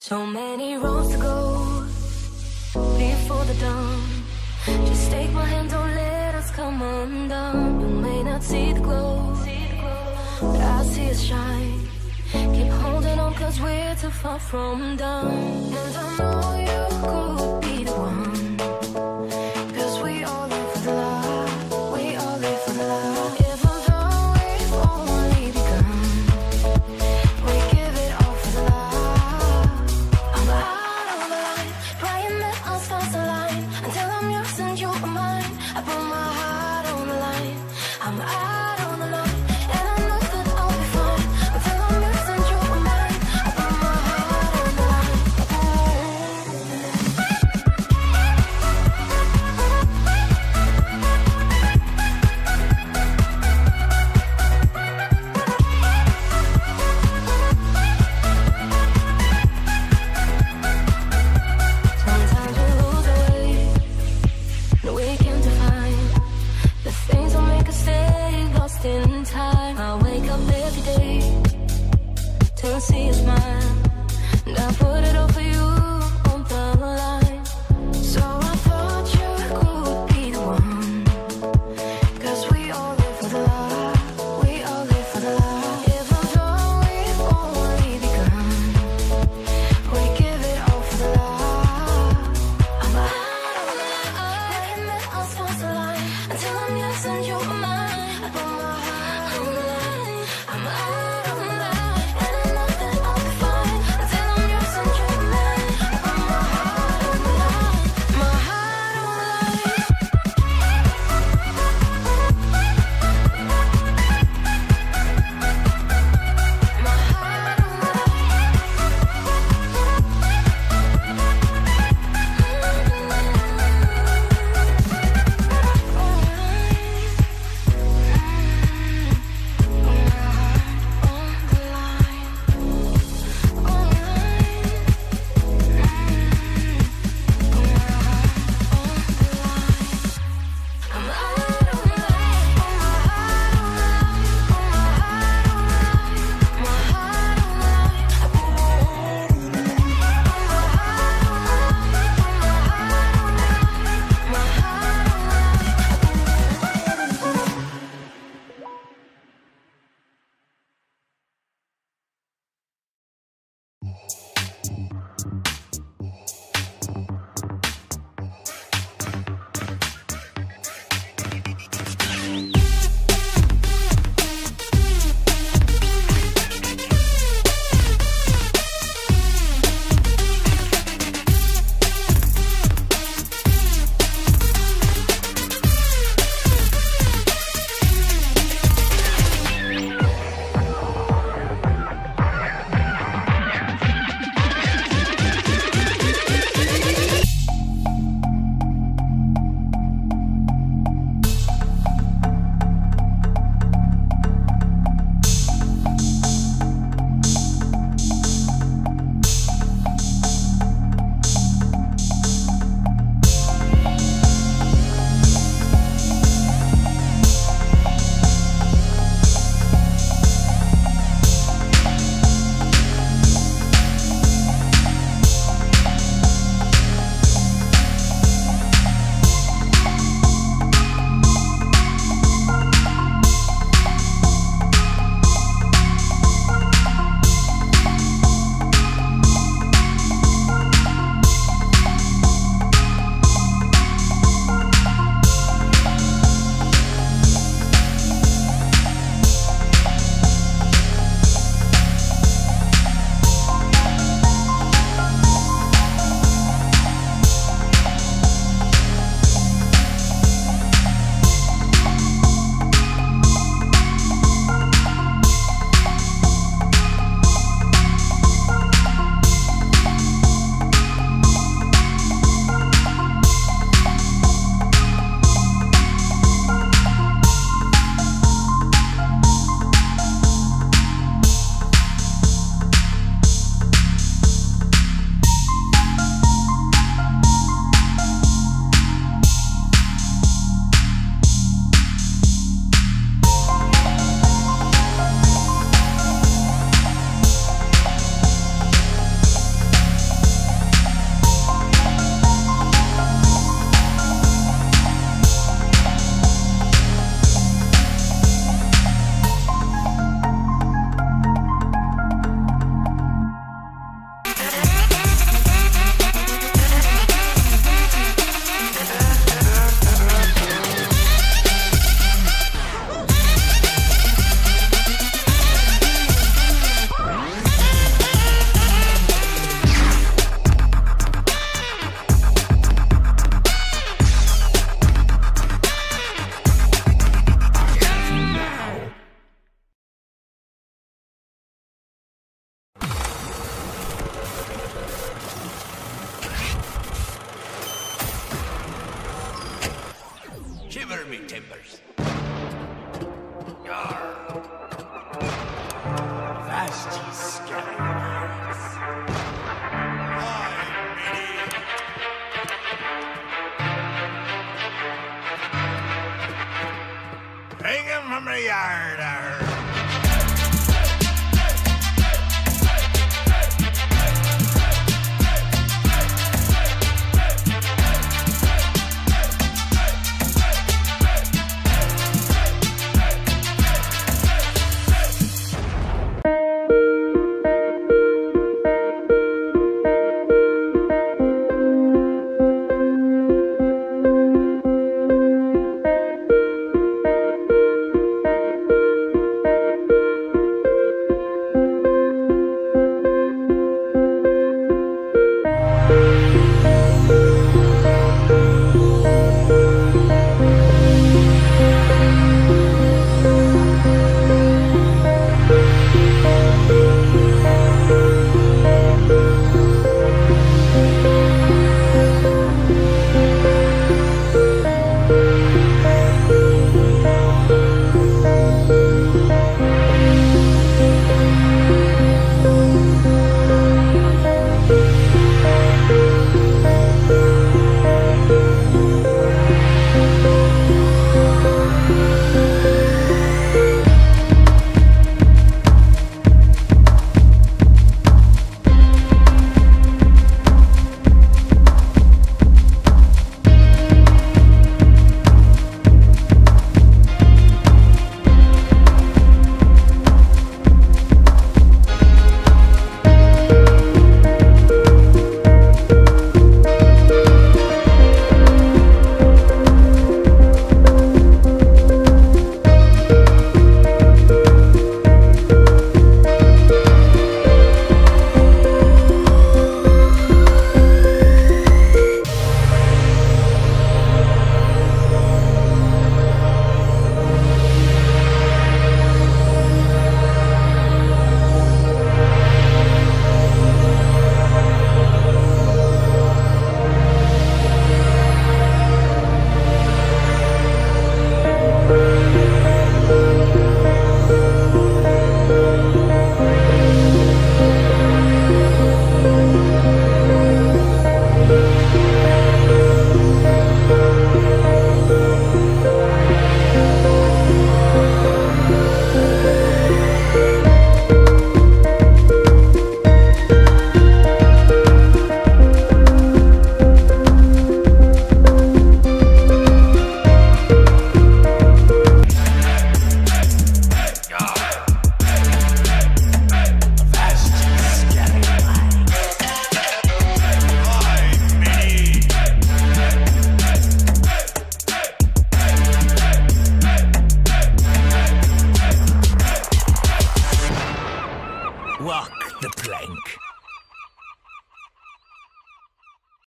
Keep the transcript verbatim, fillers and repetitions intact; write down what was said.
So many roads to go before the dawn. Just take my hand, don't let us come undone. You may not see the glow, but I see us shine. Keep holding on, cause we're too far from done. And I know you could be the one, cause we all live for the love. We all live for the love. Even though we've only begun, we give it all for the love. I'm out on the line, praying that our stars align. Until I'm yours and you are mine, I put my heart on the line. I'm out on the line, and I know that I'll be fine. Until I'm yours and you are mine, I put my heart on the line. chambers. Yar. Vast ye scallywags. Aye, meaty. Hang him from the yard, arr. Walk the plank.